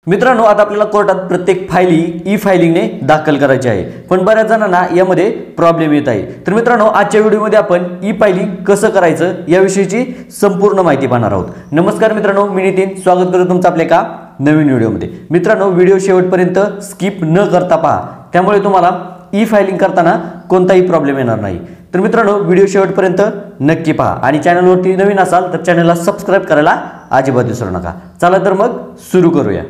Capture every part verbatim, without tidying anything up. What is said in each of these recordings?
मित्रांनो, आता आपल्याला कोर्टात प्रत्येक फायली ई फायलिंगने दाखल करायची आहे, पण बऱ्याच जणांना यामध्ये प्रॉब्लेम येत आहे। तर मित्रांनो, आजच्या व्हिडिओमध्ये आपण ई फायलिंग कसं करायचं याविषयीची संपूर्ण माहिती पाहणार आहोत। नमस्कार मित्रांनो, मी नितीन स्वागत करतो तुमचं आपल्या एका नवीन व्हिडिओमध्ये। मित्रांनो, व्हिडिओ शेवटपर्यंत स्किप न करता पहा, त्यामुळे तुम्हाला ई फायलिंग करताना कोणताही प्रॉब्लेम येणार नाही। तर मित्रांनो, व्हिडिओ शेवटपर्यंत नक्की पहा आणि चॅनलवरती नवीन असाल तर चॅनलला सबस्क्राइब करायला अजिबात विसरू नका। चला तर मग सुरू करूया।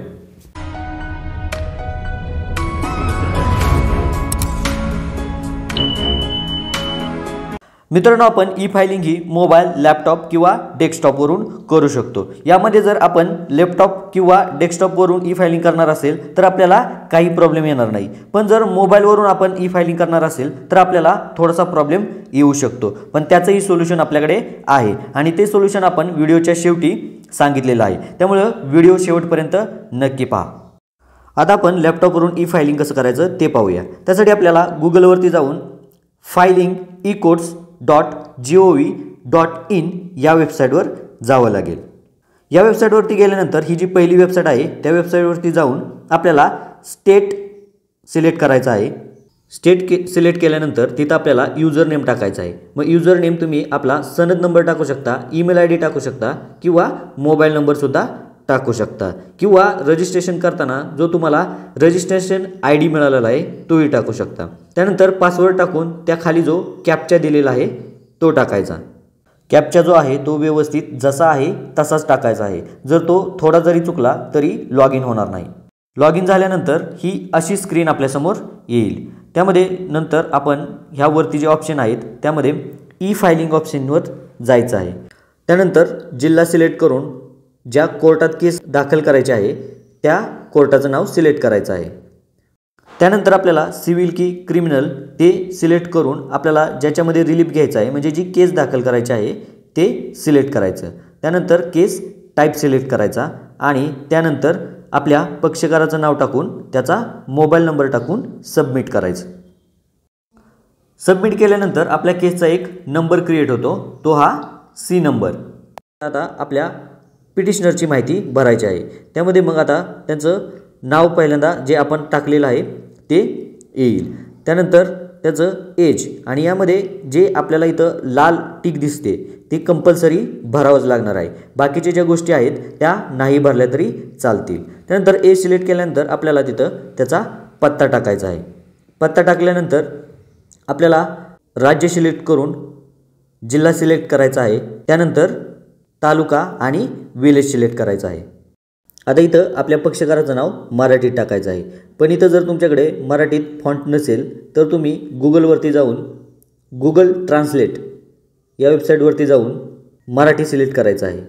मित्रांनो, आपण ई फायलिंग ही मोबाईल, लॅपटॉप किंवा डेस्कटॉपवरून करू शकतो। यामध्ये जर आपण लॅपटॉप किंवा डेस्कटॉपवरून ई फायलिंग करणार असेल तर आपल्याला काही प्रॉब्लेम येणार नाही, पण जर मोबाईलवरून आपण ई फायलिंग करणार असेल तर आपल्याला थोडासा प्रॉब्लेम येऊ शकतो। पण त्याचंही सोल्युशन आपल्याकडे आहे आणि ते सोल्युशन आपण व्हिडिओच्या शेवटी सांगितलेलं आहे, त्यामुळे व्हिडिओ शेवटपर्यंत नक्की पहा। आता आपण लॅपटॉपवरून ई फायलिंग कसं करायचं ते पाहूया। त्यासाठी आपल्याला गुगलवरती जाऊन filing e courts dot G O V dot in या वेबसाईटवर जावं लागेल। या वेबसाईटवरती गेल्यानंतर ही जी पहिली वेबसाईट आहे त्या वेबसाईटवरती जाऊन आपल्याला स्टेट सिलेक्ट करायचं आहे। स्टेट के सिलेक्ट केल्यानंतर तिथं आपल्याला यूजर नेम टाकायचा आहे। मग यूजर नेम तुम्ही आपला सनद नंबर टाकू शकता, ईमेल आय डी टाकू शकता किंवा मोबाईल नंबरसुद्धा टाकू शकता, किंवा रजिस्ट्रेशन करताना जो तुम्हाला रजिस्ट्रेशन आय डी मिळालेला आहे तोही टाकू शकता। त्यानंतर पासवर्ड टाकून त्या खाली जो कॅप्चा दिलेला आहे तो टाकायचा। कॅप्चा जो आहे तो व्यवस्थित जसा आहे तसाच टाकायचा आहे, जर तो थोडा जरी चुकला तरी लॉग इन होणार नाही। लॉग इन झाल्यानंतर ही अशी स्क्रीन आपल्यासमोर येईल। त्यामध्ये नंतर आपण ह्यावरती जे ऑप्शन आहेत त्यामध्ये ई फायलिंग ऑप्शनवर जायचं आहे। त्यानंतर जिल्हा सिलेक्ट करून ज्या कोर्टात केस दाखल करायची आहे त्या कोर्टाचं नाव सिलेक्ट करायचं आहे। त्यानंतर आपल्याला सिव्हिल की क्रिमिनल ते सिलेक्ट करून आपल्याला ज्याच्यामध्ये रिलीफ घ्यायचा आहे, म्हणजे जी केस दाखल करायची आहे ते सिलेक्ट करायचं। त्यानंतर केस टाईप सिलेक्ट करायचा आणि त्यानंतर आपल्या पक्षकाराचं नाव टाकून त्याचा मोबाईल नंबर टाकून सबमिट करायचं। सबमिट केल्यानंतर आपल्या केसचा एक नंबर क्रिएट होतो, तो हा सी नंबर। आता आपल्या पिटिशनरची माहिती भरायची आहे। त्यामध्ये मग आता त्यांचं नाव पहिल्यांदा जे आपण टाकलेलं आहे ते येईल। त्यानंतर त्याचं एज आणि यामध्ये जे आपल्याला इथं लाल टिक दिसते ते कंपल्सरी भरावंच लागणार आहे, बाकीच्या ज्या गोष्टी आहेत त्या नाही भरल्या तरी चालतील। त्यानंतर एज सिलेक्ट केल्यानंतर आपल्याला तिथं त्याचा पत्ता टाकायचा आहे। पत्ता टाकल्यानंतर आपल्याला राज्य सिलेक्ट करून जिल्हा सिलेक्ट करायचा आहे। त्यानंतर तालुका आणि विलेज सिलेक्ट करायचा आहे। आता इथं आपल्या पक्षकाराचं नाव मराठीत टाकायचं आहे, पण इथं जर तुमच्याकडे मराठीत फॉन्ट नसेल तर तुम्ही गुगलवरती जाऊन गुगल ट्रान्सलेट या वेबसाईटवरती जाऊन मराठी सिलेक्ट करायचं आहे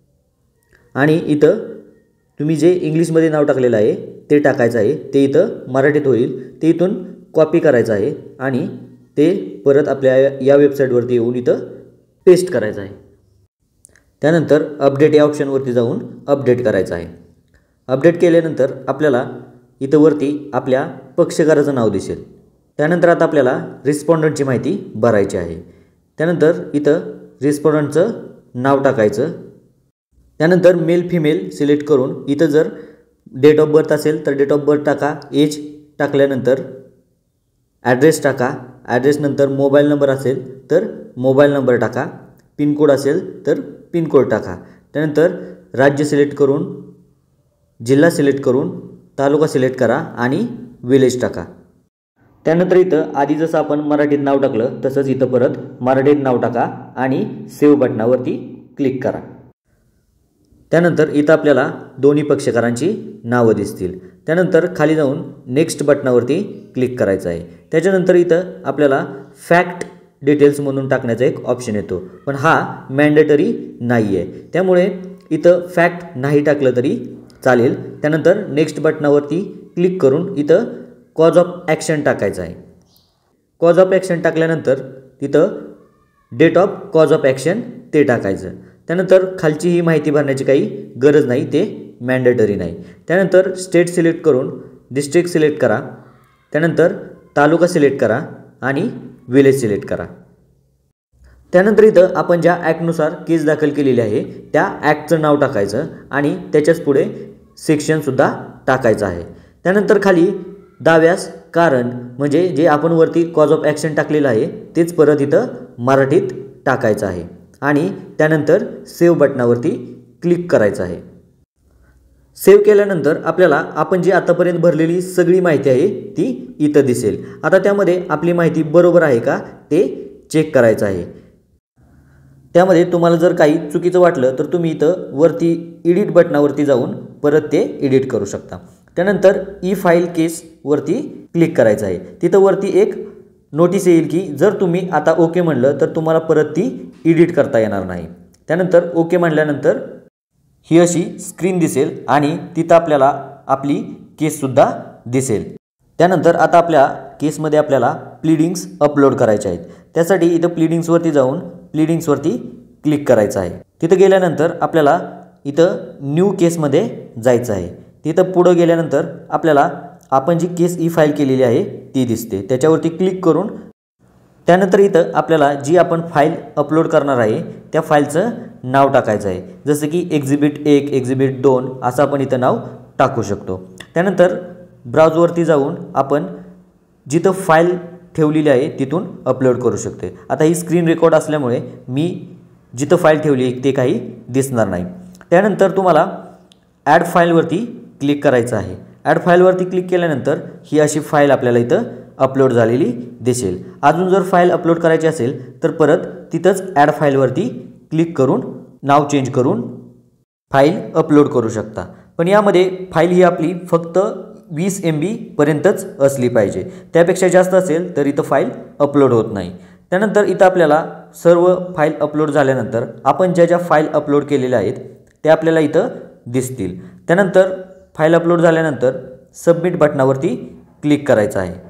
आणि इथं तुम्ही जे इंग्लिशमध्ये नाव टाकलेलं आहे ते टाकायचं आहे। ते इथं मराठीत होईल, ते इथून कॉपी करायचं आहे आणि ते परत आपल्या या वेबसाईटवरती येऊन इथं पेस्ट करायचं आहे। त्यानंतर अपडेट या ऑप्शनवरती जाऊन अपडेट करायचं आहे। अपडेट केल्यानंतर आपल्याला इथं वरती आपल्या पक्षकाराचं नाव दिसेल। त्यानंतर आता आपल्याला रिस्पॉन्डंटची माहिती भरायची आहे। त्यानंतर इथं रिस्पॉन्डंटचं नाव टाकायचं। त्यानंतर मेल फिमेल सिलेक्ट करून इथं जर डेट ऑफ बर्थ असेल तर डेट ऑफ बर्थ टाका, एज टाकल्यानंतर ॲड्रेस टाका, ॲड्रेसनंतर मोबाईल नंबर असेल तर मोबाईल नंबर टाका, पिनकोड असेल तर पिनकोड टाका। त्यानंतर राज्य सिलेक्ट करून जिल्हा सिलेक्ट करून तालुका सिलेक्ट करा आणि विलेज टाका। त्यानंतर इथं आधी जसं आपण मराठीत नाव टाकलं तसंच इथं परत मराठीत नाव टाका आणि सेव्ह बटनावरती क्लिक करा। त्यानंतर इथं आपल्याला दोन्ही पक्षकारांची नावं दिसतील। त्यानंतर खाली जाऊन नेक्स्ट बटनावरती क्लिक करायचं आहे। त्याच्यानंतर इथं आपल्याला फॅक्ट डिटेल्स म्हणून टाकण्याचा एक ऑप्शन येतो, पण हा मॅन्डेटरी नाही आहे, त्यामुळे इथं फॅक्ट नाही टाकलं तरी चालेल। त्यानंतर नेक्स्ट बटनावरती क्लिक करून इथं कॉज ऑफ ॲक्शन टाकायचं आहे। कॉज ऑफ ॲक्शन टाकल्यानंतर तिथं date of cause of action ते टाकायचं। त्यानंतर खालची ही माहिती भरण्याची काही गरज नाही, ते मॅन्डेटरी नाही। त्यानंतर स्टेट सिलेक्ट करून डिस्ट्रिक्ट सिलेक्ट करा, त्यानंतर तालुका सिलेक्ट करा आणि विलेज सिलेक्ट करा। त्यानंतर इथं आपण ज्या ॲक्टनुसार केस दाखल केलेली आहे त्या ॲक्टचं नाव टाकायचं आणि त्याच्याच पुढे सेक्शनसुद्धा टाकायचा आहे। त्यानंतर खाली डाव्यास कारण म्हणजे जे आपण वरती कॉज ऑफ ॲक्शन टाकलेलं आहे तेच परत इथं मराठीत टाकायचं आहे आणि त्यानंतर सेव्ह बटनावरती क्लिक करायचं आहे। सेव्ह केल्यानंतर आपल्याला आपण जी आतापर्यंत भरलेली सगळी माहिती आहे ती इथं दिसेल। आता त्यामध्ये आपली माहिती बरोबर आहे का ते चेक करायचं आहे। त्यामध्ये तुम्हाला जर काही चुकीचं वाटलं तर तुम्ही इथं वरती एडिट बटनावरती जाऊन परत ते एडिट करू शकता। त्यानंतर ई फाईल केस वरती क्लिक करायचं आहे। तिथं वरती एक नोटीस येईल की जर तुम्ही आता ओके म्हणलं तर तुम्हाला परत ती एडिट करता येणार नाही। त्यानंतर ओके म्हणल्यानंतर ही अशी स्क्रीन दिसेल आणि तिथं आपल्याला आपली केससुद्धा दिसेल। त्यानंतर आता आपल्या केसमध्ये आपल्याला प्लीडिंग्स अपलोड करायचे आहेत। त्यासाठी इथं प्लीडिंग्सवरती जाऊन प्लीडिंग्सवरती क्लिक करायचं आहे। तिथं गेल्यानंतर आपल्याला इथं न्यू केसमध्ये जायचं आहे। तिथं पुढं गेल्यानंतर आपल्याला आपण जी केस ई फाईल केलेली आहे ती दिसते, त्याच्यावरती क्लिक करून त्यानंतर इथं आपल्याला जी आपण फाईल अपलोड करणार आहे त्या फाईलचं नाव टाकायचं आहे। जसं की एक्झिबिट एक, एक्झिबिट दोन असं आपण इथं नाव टाकू शकतो। त्यानंतर ब्राउजवरती जाऊन आपण जिथं फाईल ठेवलेली आहे तिथून अपलोड करू शकते। आता ही स्क्रीन रेकॉर्ड असल्यामुळे मी जिथं फाईल ठेवली ते काही दिसणार नाही। त्यानंतर तुम्हाला ॲड फाईलवरती क्लिक करायचं आहे। ॲड फाईलवरती क्लिक केल्यानंतर ही अशी फाईल आपल्याला इथं अपलोड झालेली दिसेल। अजून जर फाईल अपलोड करायची असेल तर परत तिथंच ॲड फाईलवरती क्लिक करून नाव चेंज करून फाईल अपलोड करू शकता। पण यामध्ये फाईल ही आपली फक्त वीस एम बी पर्यंतच असली पाहिजे, त्यापेक्षा जास्त असेल तर इथं फाईल अपलोड होत नाही। त्यानंतर इथं आपल्याला सर्व फाईल अपलोड झाल्यानंतर आपण ज्या ज्या फाईल अपलोड केलेल्या आहेत त्या आपल्याला इथं दिसतील। त्यानंतर फाईल अपलोड झाल्यानंतर सबमिट बटनावरती क्लिक करायचं आहे।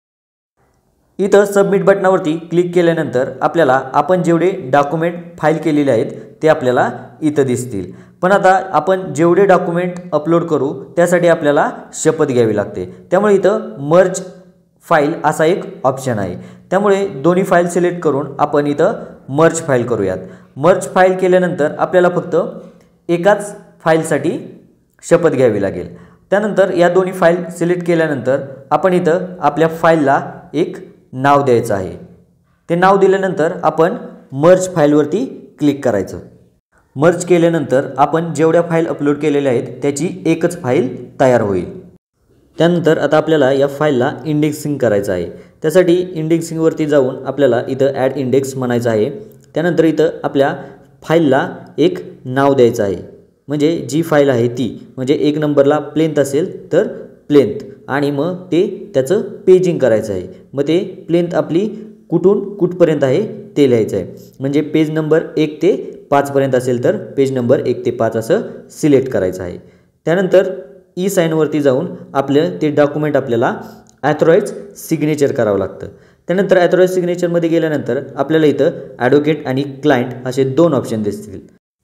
इथं सबमिट बटनावरती क्लिक केल्यानंतर आपल्याला आपण जेवढे डॉक्युमेंट फाईल केलेले आहेत ते आपल्याला इथं दिसतील। पण आता आपण जेवढे डॉक्युमेंट अपलोड करू त्यासाठी आपल्याला शपथ घ्यावी लागते। त्यामुळे इथं मर्ज फाईल असा एक ऑप्शन आहे, त्यामुळे दोन्ही फाईल सिलेक्ट करून आपण इथं मर्ज फाईल करूयात। मर्ज फाईल केल्यानंतर आपल्याला फक्त एकाच फाईलसाठी शपथ घ्यावी लागेल। त्यानंतर या दोन्ही फाईल सिलेक्ट केल्यानंतर आपण इथं आपल्या फाईलला एक नाव द्यायचं आहे। ते नाव दिल्यानंतर आपण मर्ज फाईलवरती क्लिक करायचं। मर्ज केल्यानंतर आपण जेवढ्या फाईल अपलोड केलेल्या आहेत त्याची एकच फाईल तयार होईल। त्यानंतर आता आपल्याला या फाईलला इंडेक्सिंग करायचं आहे। त्यासाठी इंडेक्सिंगवरती जाऊन आपल्याला इथं ॲड इंडेक्स म्हणायचं आहे। त्यानंतर इथं आपल्या फाईलला एक नाव द्यायचं आहे, म्हणजे जी फाईल आहे ती, म्हणजे एक नंबरला प्लेंथ असेल तर प्लेंथ आणि मग ते त्याचं पेजिंग करायचं आहे। मग ते प्लेंथ आपली कुठून कुठपर्यंत आहे ते लिहायचं आहे, म्हणजे पेज नंबर एक ते पाचपर्यंत असेल तर पेज नंबर एक ते पाच असं सिलेक्ट करायचं आहे। त्यानंतर ई साईनवरती जाऊन आपलं ते डॉक्युमेंट आपल्याला ॲथॉराइज सिग्नेचर करावं लागतं। त्यानंतर ॲथॉराइज सिग्नेचरमध्ये गेल्यानंतर आपल्याला इथं ॲडव्होकेट आणि क्लायंट असे दोन ऑप्शन दिसतील।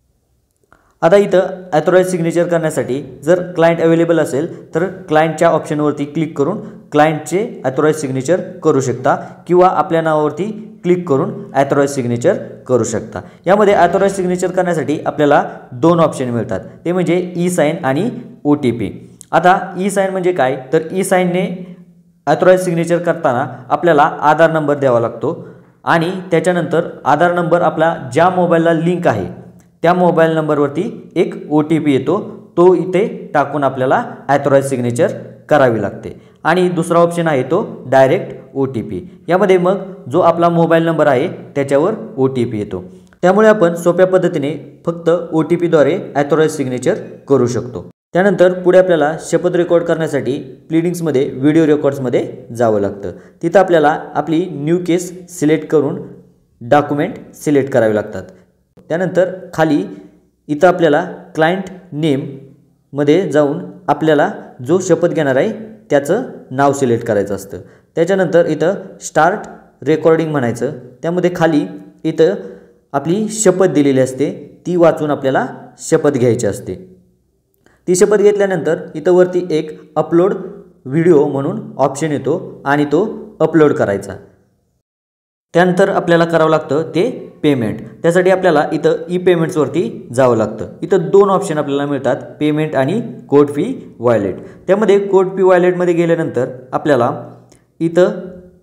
आता इथं ॲथॉराइज सिग्नेचर करण्यासाठी जर क्लायंट अवेलेबल असेल तर क्लायंटच्या ऑप्शनवरती क्लिक करून क्लायंटचे ॲथॉराइज सिग्नेचर करू शकता किंवा आपल्या नावावरती क्लिक करून ॲथॉराइज सिग्नेचर करू शकता। यामध्ये ॲथॉराइज सिग्नेचर करण्यासाठी आपल्याला दोन ऑप्शन मिळतात, ते म्हणजे ई साईन आणि ओ टी पी। आता ई साईन म्हणजे काय तर ई साईनने ॲथॉराइज सिग्नेचर करताना आपल्याला आधार नंबर द्यावा लागतो आणि त्याच्यानंतर आधार नंबर आपला ज्या मोबाईलला लिंक आहे त्या मोबाईल नंबरवरती एक ओ टी पी येतो, तो इथे टाकून आपल्याला ॲथॉराइज सिग्नेचर करावी लागते। आणि दुसरा ऑप्शन आहे तो डायरेक्ट ओ टी पी। यामध्ये मग जो आपला मोबाईल नंबर आहे त्याच्यावर ओ टी पी येतो। त्यामुळे आपण सोप्या पद्धतीने फक्त ओ टी पीद्वारे ॲथॉराइज सिग्नेचर करू शकतो। त्यानंतर पुढे आपल्याला शपथ रेकॉर्ड करण्यासाठी प्लीडिंग्समध्ये व्हिडिओ रेकॉर्ड्समध्ये जावं लागतं। तिथं आपल्याला आपली न्यू केस सिलेक्ट करून डॉक्युमेंट सिलेक्ट करावे लागतात। त्यानंतर खाली इथं आपल्याला क्लायंट नेममध्ये जाऊन आपल्याला जो शपथ घेणार आहे त्याचं नाव सिलेक्ट करायचं असतं। त्याच्यानंतर इथं स्टार्ट रेकॉर्डिंग म्हणायचं, त्यामध्ये खाली इथं आपली शपथ दिलेली असते ती वाचून आपल्याला शपथ घ्यायची असते। ती शपथ घेतल्यानंतर इथं वरती एक अपलोड व्हिडिओ म्हणून ऑप्शन येतो आणि तो अपलोड करायचा। त्यानंतर आपल्याला करावं लागतं ते पेमेंट. त्यासाठी आपल्याला इथं ई पेमेंट्सवरती जावं लागतं. इथं दोन ऑप्शन आपल्याला मिळतात, पेमेंट आणि कोड फी वॉलेट. त्यामध्ये कोड फी वॉलेटमध्ये गेल्यानंतर आपल्याला इथं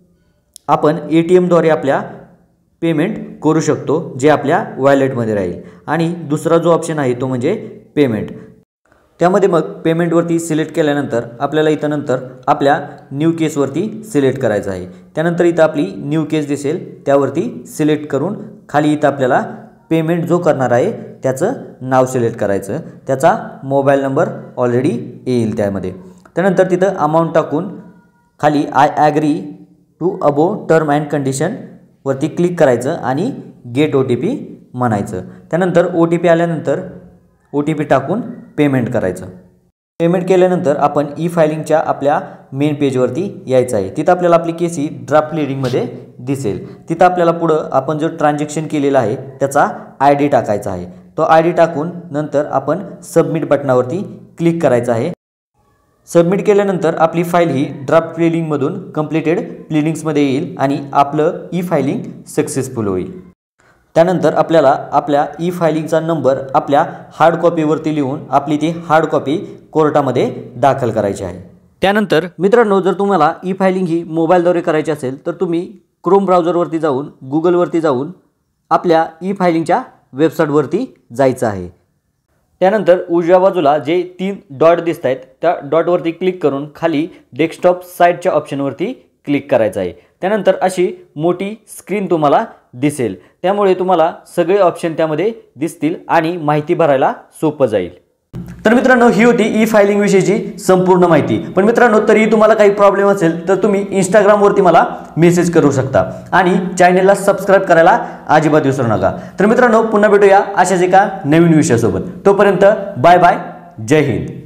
आपण ए टी एमद्वारे आपल्या पेमेंट करू शकतो, जे आपल्या वॉलेटमध्ये राहील. आणि दुसरा जो ऑप्शन आहे तो म्हणजे पेमेंट. त्यामध्ये मग पेमेंटवरती सिलेक्ट केल्यानंतर आपल्याला इथं नंतर आपल्या न्यू केसवरती सिलेक्ट करायचं आहे. त्यानंतर इथं आपली न्यू केस दिसेल, त्यावरती सिलेक्ट करून खाली इथं आपल्याला पेमेंट जो करणार आहे त्याचं नाव सिलेक्ट करायचं. त्याचा मोबाईल नंबर ऑलरेडी येईल त्यामध्ये. त्यानंतर तिथं अमाऊंट टाकून खाली I agree to above term and कंडिशनवरती क्लिक करायचं आणि गेट ओ टी पी म्हणायचं. त्यानंतर ओ टी पी आल्यानंतर ओ टी पी टाकून पेमेंट करायचं. पेमेंट केल्यानंतर आपण ई फायलिंगच्या आपल्या मेन पेजवरती यायचं आहे. तिथं आपल्याला आपली केसी ड्राफ्ट लीडिंगमध्ये दिसेल. तिथं आपल्याला पुढं आपण जो ट्रान्झॅक्शन केलेला आहे त्याचा आय डी टाकायचा आहे. तो आय डी टाकून नंतर आपण सबमिट बटनावरती क्लिक करायचं आहे. सबमिट केल्यानंतर आपली फाईल ही ड्राफ्ट प्लेलिंगमधून कंप्लीटेड प्लेलिंग्समध्ये येईल आणि आपलं ई फायलिंग सक्सेसफुल होईल. त्यानंतर आपल्याला आपल्या ई फायलिंगचा नंबर आपल्या हार्ड कॉपीवरती लिहून आपली ती हार्ड कॉपी कोर्टामध्ये दाखल करायची आहे. त्यानंतर मित्रांनो, जर तुम्हाला ई फायलिंग ही मोबाईलद्वारे करायची असेल तर तुम्ही क्रोम ब्राउझरवरती जाऊन गुगलवरती जाऊन आपल्या ई फायलिंगच्या वेबसाईटवरती जायचं आहे. त्यानंतर उजव्या बाजूला जे तीन डॉट दिसत आहेत त्या डॉटवरती क्लिक करून खाली डेस्कटॉप साईटच्या ऑप्शनवरती क्लिक करायचं आहे. त्यानंतर अशी मोठी स्क्रीन तुम्हाला दिसेल. त्यामुळे तुम्हाला सगळे ऑप्शन त्यामध्ये दिसतील आणि माहिती भरायला सोपं जाईल. तर मित्रांनो, ही होती ई फायलिंग विषयीची संपूर्ण माहिती. पण मित्रांनो, तरीही तुम्हाला काही प्रॉब्लेम असेल तर तुम्ही इंस्टाग्रामवरती मला मेसेज करू शकता आणि चॅनलला सबस्क्राईब करायला अजिबात विसरू नका. तर मित्रांनो, पुन्हा भेटूया अशाच एका नवीन विषयासोबत. तोपर्यंत बाय बाय, जय हिंद.